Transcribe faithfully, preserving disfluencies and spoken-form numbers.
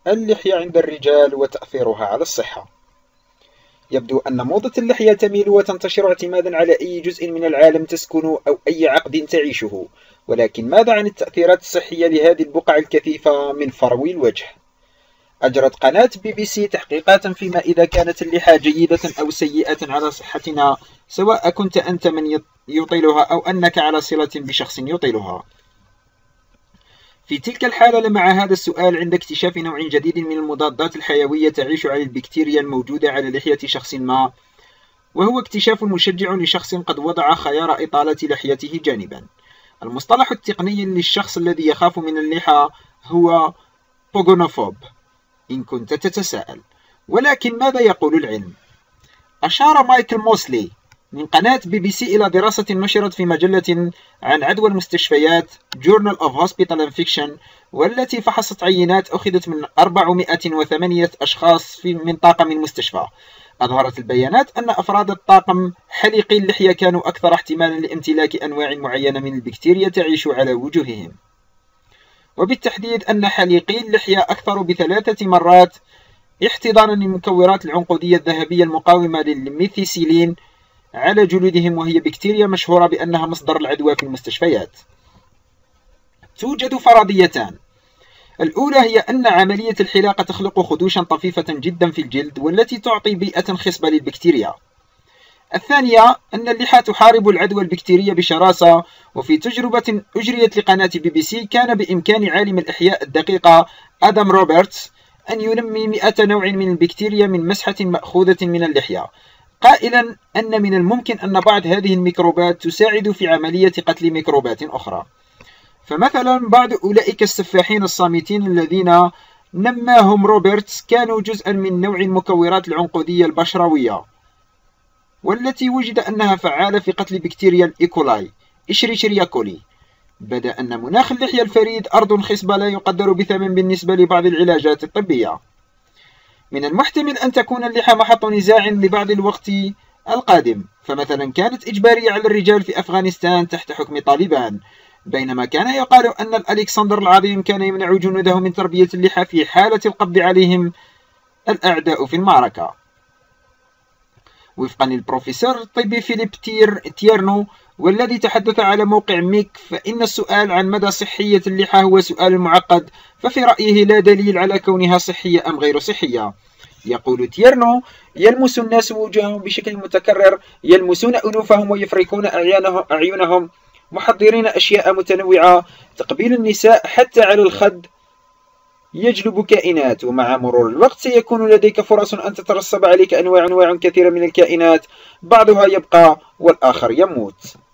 اللحية عند الرجال وتأثيرها على الصحة. يبدو أن موضة اللحية تميل وتنتشر اعتمادا على أي جزء من العالم تسكن أو أي عقد تعيشه، ولكن ماذا عن التأثيرات الصحية لهذه البقع الكثيفة من فرو الوجه؟ أجرت قناة بي بي سي تحقيقات فيما إذا كانت اللحى جيدة أو سيئة على صحتنا، سواء كنت أنت من يطيلها أو أنك على صلة بشخص يطيلها. في تلك الحالة لمع هذا السؤال عند اكتشاف نوع جديد من المضادات الحيوية تعيش على البكتيريا الموجودة على لحية شخص ما، وهو اكتشاف مشجع لشخص قد وضع خيار إطالة لحيته جانبا. المصطلح التقني للشخص الذي يخاف من اللحى هو بوغونوفوب إن كنت تتساءل. ولكن ماذا يقول العلم؟ أشار مايكل موسلي من قناة بي بي سي إلى دراسة نشرت في مجلة عن عدوى المستشفيات Journal of Hospital Infection، والتي فحصت عينات أخذت من أربعمائة وثمانية أشخاص في من طاقم المستشفى. أظهرت البيانات أن أفراد الطاقم حليقي اللحية كانوا أكثر احتمالا لامتلاك أنواع معينة من البكتيريا تعيش على وجوههم، وبالتحديد أن حليقي اللحية أكثر بثلاثة مرات احتضانا للمكورات العنقودية الذهبية المقاومة للميثيسيلين على جلودهم، وهي بكتيريا مشهورة بأنها مصدر العدوى في المستشفيات. توجد فرضيتان. الأولى هي أن عملية الحلاقة تخلق خدوشا طفيفة جدا في الجلد والتي تعطي بيئة خصبة للبكتيريا. الثانية أن اللحى تحارب العدوى البكتيرية بشراسة، وفي تجربة أجريت لقناة بي بي سي كان بإمكان عالم الأحياء الدقيقة آدم روبرتس أن ينمي مئة نوع من البكتيريا من مسحة مأخوذة من اللحية، قائلا أن من الممكن أن بعض هذه الميكروبات تساعد في عملية قتل ميكروبات أخرى. فمثلا بعض أولئك السفاحين الصامتين الذين نماهم روبرتس كانوا جزءا من نوع المكورات العنقودية البشروية، والتي وجد أنها فعالة في قتل بكتيريا الإيكولاي إشريشيريا كولي. بدا أن مناخ اللحية الفريد أرض خصبة لا يقدر بثمن بالنسبة لبعض العلاجات الطبية. من المحتمل أن تكون اللحى محط نزاع لبعض الوقت القادم، فمثلا كانت إجبارية على الرجال في أفغانستان تحت حكم طالبان، بينما كان يقال أن الألكسندر العظيم كان يمنع جنوده من تربية اللحى في حالة القبض عليهم الأعداء في المعركة. وفقا للبروفيسور الطبي فيليب تير تيرنو والذي تحدث على موقع ميك، فإن السؤال عن مدى صحية اللحى هو سؤال معقد، ففي رأيه لا دليل على كونها صحية أم غير صحية. يقول تيرنو: يلمس الناس وجوههم بشكل متكرر، يلمسون أنوفهم ويفركون أعينهم محضرين أشياء متنوعة، تقبيل النساء حتى على الخد يجلب كائنات، ومع مرور الوقت سيكون لديك فرص أن تترسب عليك أنواع أنواع كثيرة من الكائنات، بعضها يبقى والآخر يموت.